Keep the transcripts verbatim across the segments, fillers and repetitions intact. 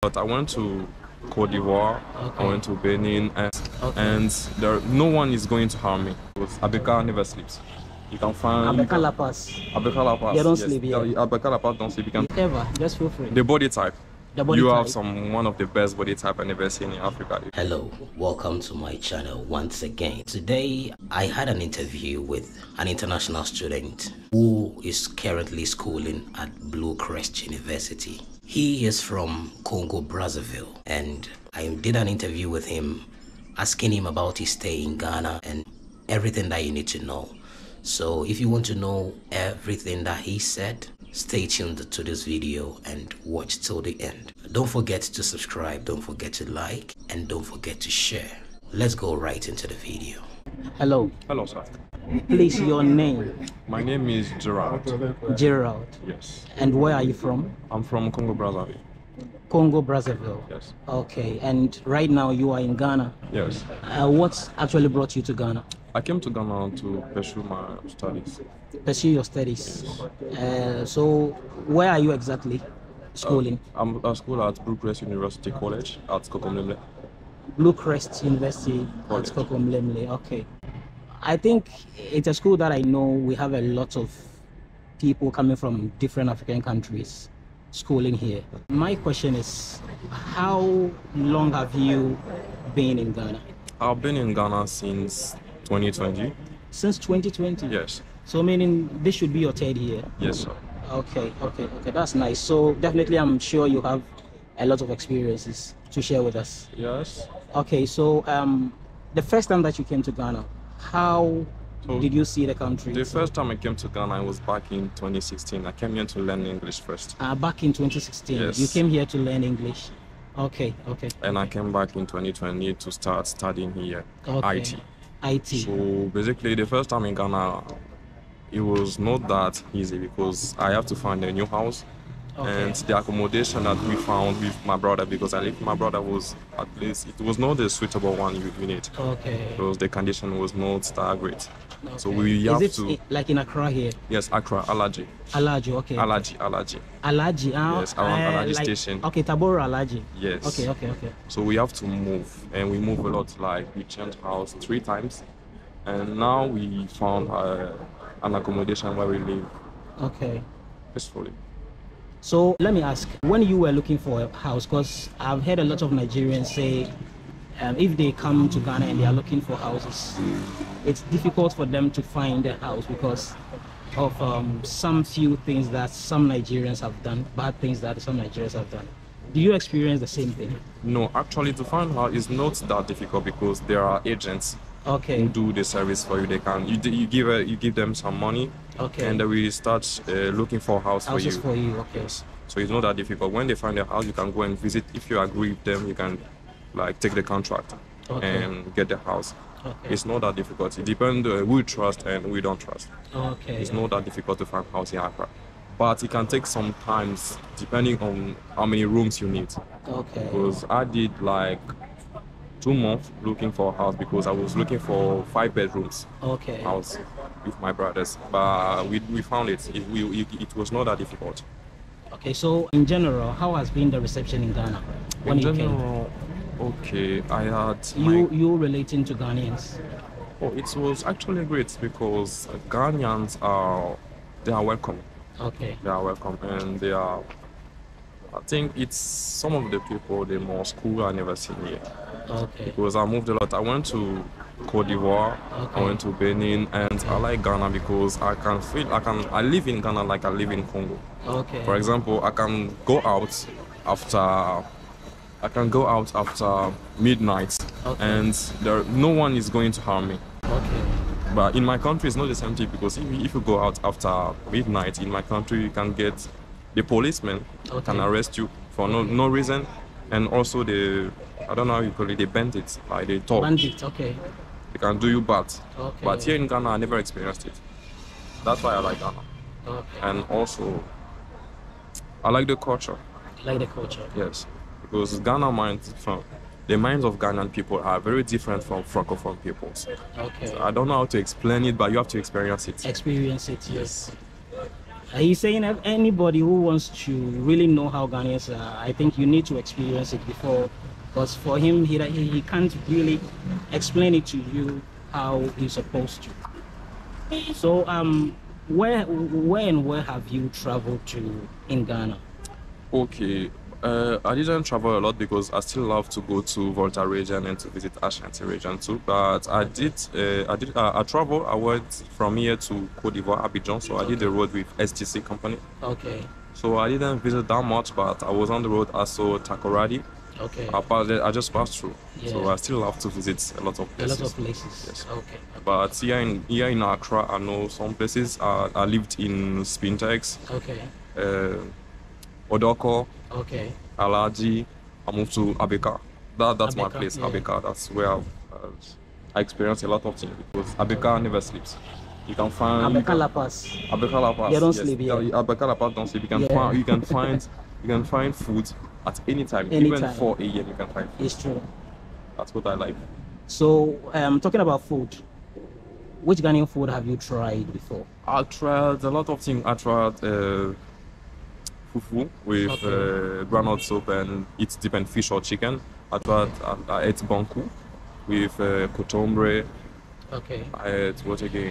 lot. I went to Côte d'Ivoire, okay. I went to Benin, and, okay. and there, no one is going to harm me. ABEKA never sleeps. You can find ABEKA-LAPAZ. ABEKA-LAPAZ. They don't yes. sleep, yeah. ABEKA-LAPAZ don't sleep. You can ever, just feel free. The body type. The body you type. have some one of the best body type I've ever seen in Africa. Hello, welcome to my channel once again. Today I had an interview with an international student who is currently schooling at Blue Crest University. He is from Congo Brazzaville, and I did an interview with him asking him about his stay in Ghana and everything that you need to know. So if you want to know everything that he said, stay tuned to this video and watch till the end. Don't forget to subscribe, don't forget to like, and don't forget to share. Let's go right into the video. Hello. Hello, sir. Please, your name? My name is Gerald. Gerald. Yes. And where are you from? I'm from Congo Brazzaville. Congo Brazzaville. Yes. Okay. And right now you are in Ghana. Yes. Uh, what actually brought you to Ghana? I came to Ghana to pursue my studies. Pursue your studies. Yes. Uh, so where are you exactly schooling? Uh, I'm at school at Blue Crest University College at Kokomlemle. Blue Crest University College. At Kokomlemle. Okay. I think it's a school that I know we have a lot of people coming from different African countries schooling here. My question is, how long have you been in Ghana? I've been in Ghana since twenty twenty. Since twenty twenty? Yes. So meaning this should be your third year? Yes, sir. Okay, okay, okay, that's nice. So definitely I'm sure you have a lot of experiences to share with us. Yes. Okay, so um, the first time that you came to Ghana, how so did you see the country? The first time I came to Ghana, I was back in twenty sixteen. I came here to learn English first. Uh, back in twenty sixteen? Yes. You came here to learn English? Okay, okay. And I came back in twenty twenty to start studying here, okay. I T. I T. So basically the first time in Ghana, it was not that easy because I have to find a new house. Okay. And the accommodation that we found with my brother, because I lived with my brother, was at least, it was not the suitable one you, you need. Okay. Because the condition was not that great. Okay. So we have Is it to... like in Accra here? Yes, Accra, Alaji. Alaji, okay. Alaji, Alaji. Alaji, uh, yes, around uh, Alaji like, station. Okay, Tabora, Alaji. Yes. Okay, okay, okay. So we have to move, and we move a lot, like we changed house three times. And now we found uh, an accommodation where we live. Okay. Peacefully. So let me ask, when you were looking for a house, because I've heard a lot of Nigerians say um, if they come to Ghana and they are looking for houses, it's difficult for them to find a house because of um, some few things that some Nigerians have done, bad things that some Nigerians have done. Do you experience the same thing? No, actually to find out is not that difficult because there are agents okay. who do the service for you. They can you, you give a, you give them some money, okay, and then we start uh, looking for a house Houses for you. for you, okay. Yes. So it's not that difficult. When they find a house, you can go and visit. If you agree with them, you can like take the contract okay. and get the house. Okay. It's not that difficult. It depends uh, who you trust and who you don't trust. Okay. It's not that difficult to find a house in Accra. But it can take some time depending on how many rooms you need. Okay. Because I did like two months looking for a house because I was looking for five bedrooms okay. house with my brothers. But we, we found it. It, we, it. it was not that difficult. Okay, so in general, how has been the reception in Ghana when in you general, came? Okay, I had you my... you relating to Ghanaians? Oh, it was actually great because Ghanaians are they are welcome. Okay. They are welcome and they are. I think it's some of the people the most cool I never seen here. Okay. Because I moved a lot. I went to Côte d'Ivoire, okay. I went to Benin, and I like Ghana because I can feel I can I live in Ghana like I live in Congo. Okay. For example, I can go out after I can go out after midnight, okay. and there no one is going to harm me. Okay. But in my country, it's not the same thing because if you, if you go out after midnight in my country, you can get the policeman okay. can arrest you for no no reason, and also the I don't know how you call it, the bandits, like they talk. Bandits, okay. They can do you bad. Okay. But here in Ghana, I never experienced it. That's why I like Ghana. Okay. And also, I like the culture. Like the culture. Yes, because Ghana minds from the minds of Ghanaian people are very different from Francophone peoples. Okay. So I don't know how to explain it, but you have to experience it. Experience it. Yes. He's saying that anybody who wants to really know how Ghanaians are, I think you need to experience it before, because for him, he, he can't really explain it to you how he's supposed to. So, um, where, where and where have you traveled to in Ghana? Okay, uh, I didn't travel a lot because I still love to go to Volta region and to visit Ashanti region too. But I did, uh, I did, uh, I traveled. I went from here to Cote d'Ivoire, Abidjan. So I did the road with S T C company. Okay. So I didn't visit that much, but I was on the road. I saw Takoradi. Okay. I, passed, I just passed through. Yeah. So I still love to visit a lot of places. A lot of places. Yes. Okay. okay. But here in here in Accra, I know some places. Uh, I lived in Spintex. Okay. Uh, Odoko. Okay. Alaji. I moved to ABEKA. That that's ABEKA, my place. yeah. ABEKA. That's where I, uh, I experienced a lot of things because ABEKA never sleeps. You can find ABEKA-LAPAZ. ABEKA-LAPAZ. They don't yes. sleep. Yeah. ABEKA-LAPAZ don't sleep. You can Yeah. find. You can find. You can find food at any time. Anytime. Even four A M you can find food. It's true. That's what I like. So, um, talking about food, which Ghanaian food have you tried before? I tried a lot of things. I tried uh, fufu with Okay. uh, groundnut soup and it's different fish or chicken. I tried. I, I ate banku with uh, cotombre. Okay. I ate what again?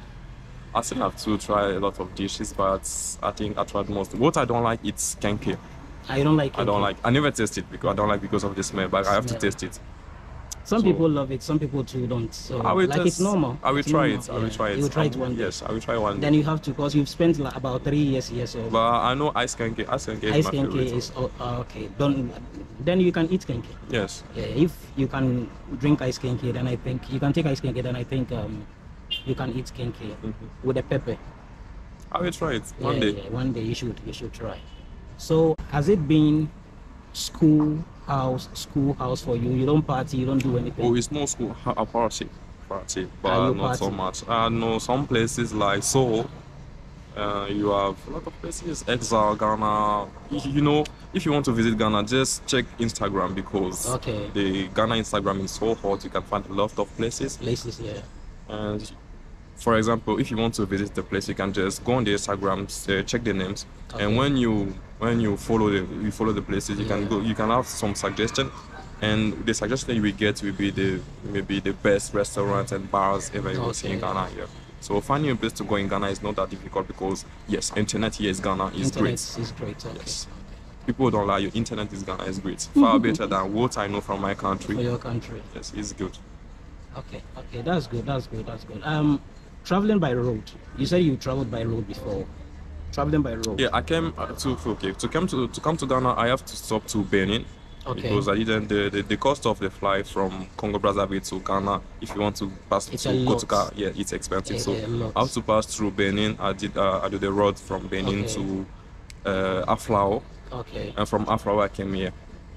I still have to try a lot of dishes, but I think I tried most. What I don't like is kenke. I don't like it. I don't like. I never taste it because I don't like because of the smell, but I have to Smell. taste it. Some So- people love it, some people too don't. So, I will like test, it's normal. I will It's try normal, it. I will yeah. try it. You will try I it will- one day. Yes, I will try one Then day. you have to, because you've spent like about three years here. So, But I know ice kenke. Ice kenke is ice my kenke favorite. is oh, uh, okay. Don't. Then you can eat kenke. Yes. Yeah, if you can drink ice kenke, then I think you can take ice kenke. Then I think um, you can eat kenke with a pepper. I will try it one yeah, day. yeah, one day you should you should try. So has it been school house school house for you? You don't party, you don't do anything. Oh, it's no school. A party, party, Ah, but you not so party. much. I know some places like Seoul. Uh, you have a lot of places. Exile, Ghana. You you know, if you want to visit Ghana, just check Instagram because Okay. the Ghana Instagram is so hot. You can find a lot of places. Places, yeah. And for example, if you want to visit the place, you can just go on the Instagram, uh, check the names, Okay. and when you when you follow the you follow the places, you Yeah. can go. You can have some suggestion, and the suggestion you will get will be the maybe the best restaurants and bars ever you will see in Okay. Ghana here. So finding a place to go in Ghana is not that difficult because yes, internet here is Ghana is Internet great. is great. Okay. Yes. People don't lie you. Internet is Ghana is great. Far better than what I know from my For country. your country. Yes, it's good. Okay, okay, that's good, that's good, that's good. Um, traveling by road. You said you traveled by road before. Traveling by road. Yeah, I came uh, to okay to come to to come to Ghana. I have to stop to Benin Okay. because I didn't the, the, the cost of the flight from Congo Brazzaville to Ghana. If you want to pass It's to a go to lot. Ghana, yeah, it's expensive. A- so a lot. I have to pass through Benin. I did uh, I did the road from Benin Okay. to uh, Aflao, Okay. and from Aflao I came here.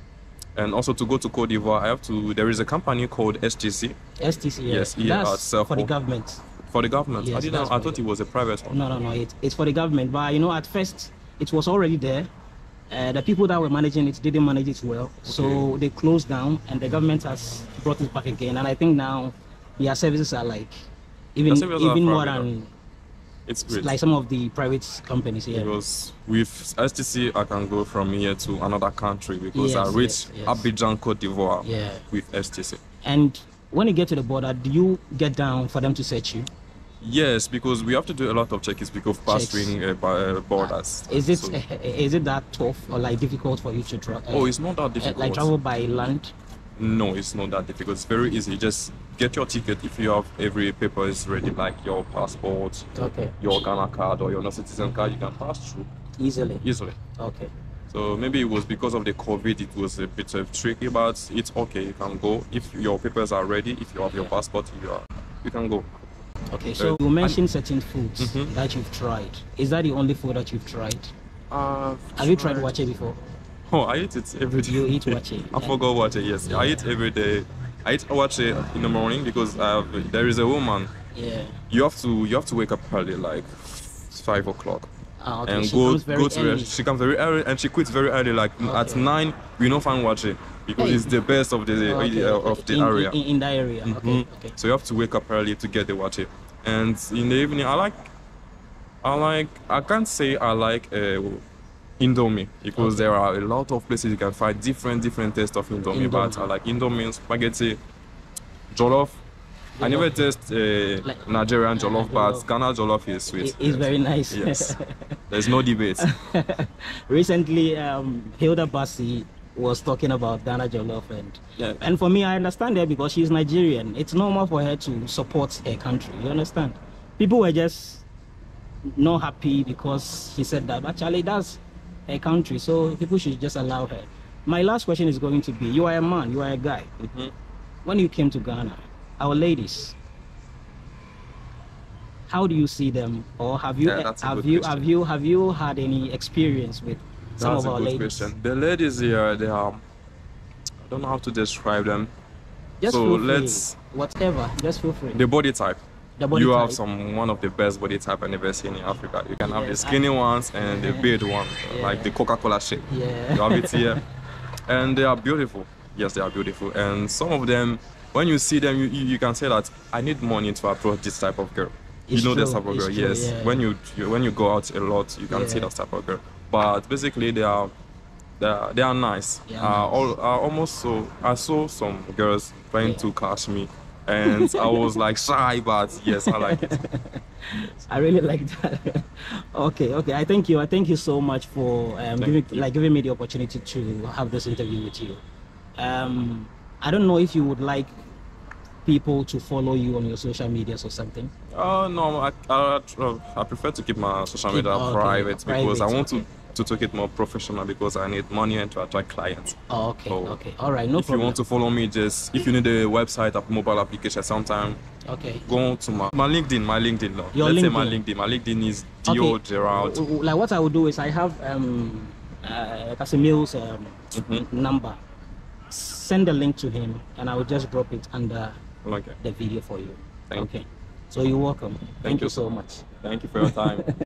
And also to go to Cote d'Ivoire, I have to. There is a company called S T C S T C. Yeah. Yes, yeah, That's itself. for the government. for the government. I Yes, didn't. that's I for thought the- it was a private one. No, no, no. It, it's for the government. But you know, at first it was already there. Uh, the people that were managing it didn't manage it well, so Okay. they closed down, and the government has brought it back again. And I think now their services are like even Their services are even more private, than It's great. like some of the private companies here. Because with S T C, I can go from here to another country because I Yes, reach yes, yes. Abidjan, Cote d'Ivoire Yeah. with S T C. And when you get to the border, do you get down for them to search you? Yes, because we have to do a lot of checks because of passing uh, by, uh, borders. Is it So- is it that tough or like difficult for you to travel? oh, it's not that difficult. like travel by land? No, it's not that difficult. It's very easy. Just get your ticket if you have every paper is ready, like your passport, Okay. your Ghana card, or your non-citizen card. You can pass through Easily. easily. Okay. So maybe it was because of the COVID, it was a bit uh, tricky, but it's okay. You can go if your papers are ready. If you have your passport, you are, you can go. Okay. So Uh, you mentioned certain foods Mhm. that you've tried. Is that the only food that you've tried? Uh, Have you tried wache before? Oh, I eat it every day. You eat wache. I forgot wache. Yes, I eat every day. I eat wache in the morning because uh, there is a woman. Yeah. You have to you have to wake up early, like five o'clock, Ah, okay. and she go comes very go to early. her. She comes very early and she quits very early. Like at Okay. nine, we don't find wache because Hey. it's the best of the Okay, uh, okay. of the in, area. In, in that area. Okay. Mhm. Okay. So you have to wake up early to get the wache. And in the evening, I like I like, I can't say I like uh, Indomie because okay. there are a lot of places you can find different, different tastes of Indomie, Indomie. But I like Indomie, spaghetti, jollof. I never taste uh, like, Nigerian jollof, uh, but Ghana jollof is sweet. It, it's yes. very nice. Yes, there's no debate. Recently, um, 𝙏𝙏𝙧 𝙁𝙤𝙧 was talking about Ghana jollof, and yeah. and for me, I understand her because she's Nigerian. It's normal for her to support her country. You understand? People were just not happy because she said that. Actually, that's her country, so people should just allow her. My last question is going to be: you are a man, you are a guy. Mm-hmm. When you came to Ghana, our ladies, how do you see them, or have you yeah, have you question. have you have you had any experience with some that's of our ladies? Question. The ladies here, they are, I don't know how to describe them. Just so feel let's free. Whatever, just feel free. The body type. The body you type. have some one of the best body type I've ever seen in Africa. You can have yes, the skinny I, ones and yeah. the beard one, yeah. like the Coca-Cola shape. Yeah. You have it here, and they are beautiful. Yes, they are beautiful, and some of them. When you see them, you, you, you can say that I need money to approach this type of girl. It's you know true, this type of girl, true, yes. Yeah. When you, you when you go out a lot, you can yeah. see that type of girl. But basically, they are they are, they are nice. They are uh, nice. All, uh, almost so I saw some girls trying yeah. to catch me, and I was like shy, but yes, I like it. I really like that. okay, okay. I thank you. I thank you so much for um, giving you. like giving me the opportunity to have this interview with you. Um, I don't know if you would like people to follow you on your social medias or something. Oh uh, no, I, I I prefer to keep my social media keep, oh, okay. private, private because I want okay. to to take it more professional because I need money and to attract clients. Oh, okay, so okay, all right, no if problem. you want to follow me, just if you need a website or mobile application sometime, okay, go to my my LinkedIn, my LinkedIn. No. Your Let's LinkedIn. say my LinkedIn. My LinkedIn is Dio okay. Gerald. Like what I would do is I have um uh, Casimil's um, mm-hmm. number. Send the link to him and I will just drop it under okay. the video for you. Thank okay. you. So you're welcome. Thank, Thank you you so much. Thank you for your time.